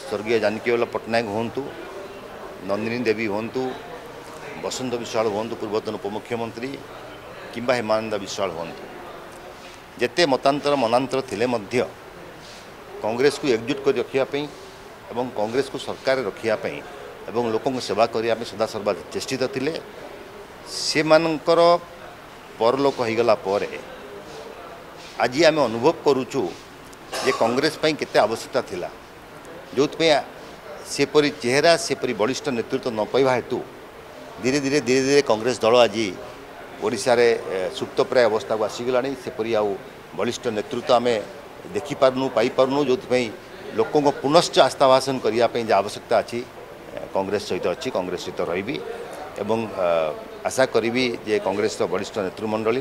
स्वर्गीय जानकीवल्ल पट्टनायक हूँ, नंदिनी देवी हूँ, बसंत विश्वाल हूँ, पूर्वतन उपमुख्यमंत्री किंबा हेमानंद विश्वाल हूँ, जेते मतांतर मनांतर थिले मध्य कांग्रेस को एकजुट कर रखापी एवं कांग्रेस को सरकार रखापी एवं लोकों सेवा करने सदा सर्वा चेष्टित थिले। से मानकर परलोक हो गला पर आज आम अनुभव करुचु जे कांग्रेस पई केते आवश्यकता थिला, जो सेपरी चेहरा सेपरी बलिष्ठ नेतृत्व न पाइबा हेतु धीरे धीरे कांग्रेस दल आज ओडिशा रे सुप्तप्राय अवस्था को आसीगला। सेपरी आउ बलिष्ठ नेतृत्व आम देखिपारनु पाइपारनु, जो लोकों को पुनश्च आस्थाभाषण करने जो आवश्यकता अच्छी कांग्रेस सहित अच्छी, कांग्रेस सहित रही एवं आशा करी जे कांग्रेस वरिष्ठ नेतृमंडली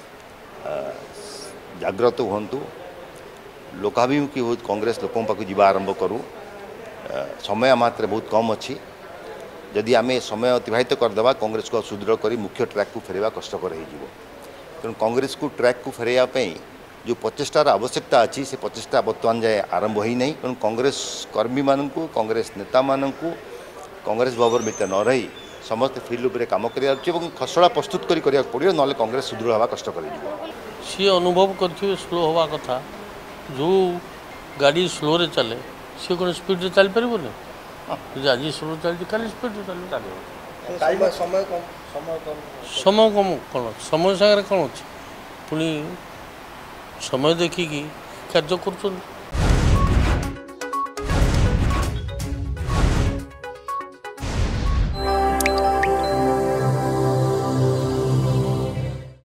जाग्रत हूँ, लोकाभिमुखी हो कांग्रेस लोकों पाक जीवा आरंभ करूँ। समय मात्र बहुत कम अच्छी, जदि आम समय अतिबाहित करदे कांग्रेस को सुदृढ़ कर मुख्य ट्रैक को फेरवा कष्टकर हो। तेणु कांग्रेस को ट्रैक को फेरवाई जो प्रचेषार आवश्यकता अच्छी से प्रचेषा बर्तमान जाए आरंभ ही नहीं। तेणु कांग्रेस कर्मी मानू कांग्रेस नेता मानू कांग्रेस भवन भितर न रही समस्त फिल्ड उपर कम कर खसड़ा प्रस्तुत कर पड़ो, ना कांग्रेस सुदृढ़ हवा कष्टकर सी अनुभव कर स्लो हवा कथा। जो गाड़ी स्लो रे चले सी कौन स्पीड रे चल पार आज स्लो चलती कल स्पीड चल समय कम कौन समय सागर कौन अच्छी पुणी समय देखिकी कार्य कर।